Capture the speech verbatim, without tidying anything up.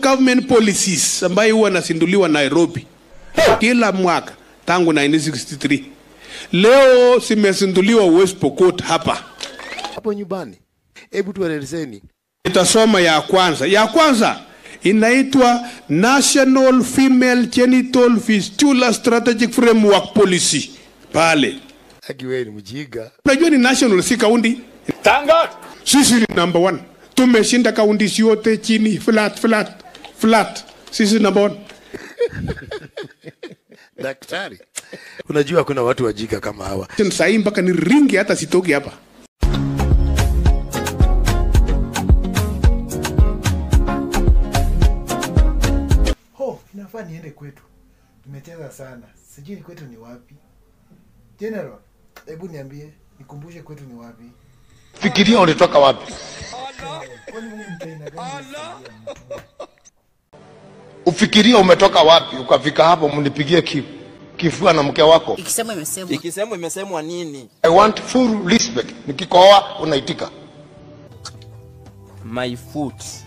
government policies ambayo huwa nasinduliwa Nairobi kila mwaka tangu nineteen sixty-three. Leo simesinduliwa West Pokot hapa. Hapo nyumbani. Hebu tuelezeni. Nitasoma ya kwanza. Ya kwanza inaitwa National Female Genital Fistula Strategic Framework Policy. Pale. Akiweni mjiga. Unajua ni national si county. Tanga. Sisi ni number one. Tumeshinda counties yote chini flat flat flat. Sisi number one. Daktari. Unajua kuna watu wajika kama hawa. Sasa hii mpaka ni ringi hata sitoki hapa. Ho, inafaa niende kwetu. Tumecheza sana. Sijui kwetu ni wapi. General, hebu niambie, nikumbushe kwetu ni wapi? Fikiria ulitoka wapi? Kwani Mungu mtaina gani? Ufikiria umetoka wapi ukafika hapo mnipigie kifu. Kifua na mke wako. Ikisemwa imesemwa. Ikisemwa imesemwa nini? I want full respect. Nikikohoa unaitika. My foot.